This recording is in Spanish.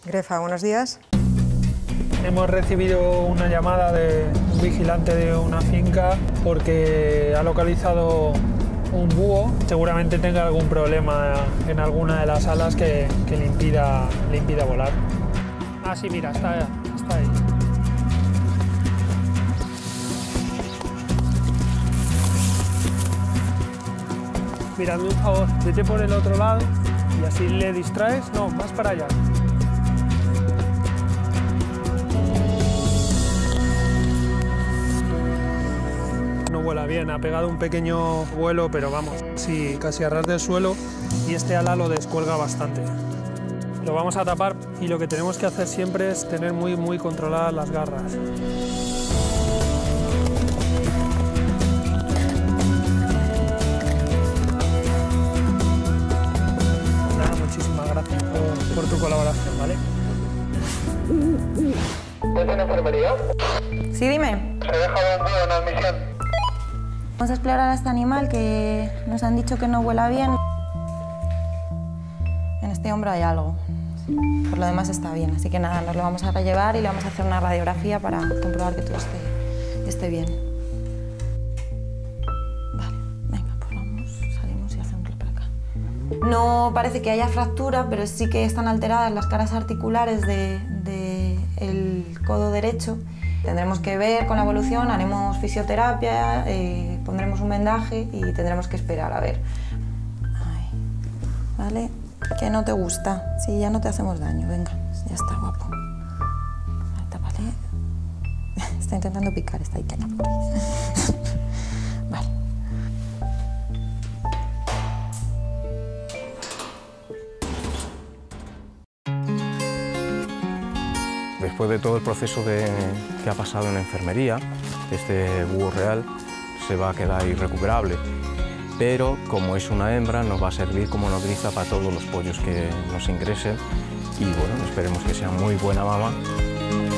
Grefa, buenos días. Hemos recibido una llamada de un vigilante de una finca porque ha localizado un búho. Seguramente tenga algún problema en alguna de las alas que le impida volar. Ah, sí, mira, está ahí. Mira, hazme un favor, vete por el otro lado y así le distraes. No, más para allá. No vuela bien, ha pegado un pequeño vuelo, pero vamos, sí, casi a ras del suelo, y este ala lo descuelga bastante. Lo vamos a tapar y lo que tenemos que hacer siempre es tener muy controladas las garras. Nada, muchísimas gracias por tu colaboración, ¿vale? ¿Es en enfermería? Sí, dime. Se ha dejado un búho en admisión. Vamos a explorar a este animal que nos han dicho que no vuela bien. En este hombro hay algo. Por lo demás está bien, así que nada, nos lo vamos a llevar y le vamos a hacer una radiografía para comprobar que todo esté bien. Vale, venga, pues vamos, salimos y hacemos para acá. No parece que haya fractura, pero sí que están alteradas las caras articulares del codo derecho. Tendremos que ver con la evolución, haremos fisioterapia, pondremos un vendaje y tendremos que esperar a ver. Ay, ¿vale? Que no te gusta. Sí, ya no te hacemos daño. Venga, ya está, guapo. Tápale. Está intentando picar, está ahí. Vale. Después de todo el proceso que ha pasado en la enfermería, este búho real se va a quedar irrecuperable. Pero como es una hembra, nos va a servir como nodriza para todos los pollos que nos ingresen y bueno, esperemos que sea muy buena mama.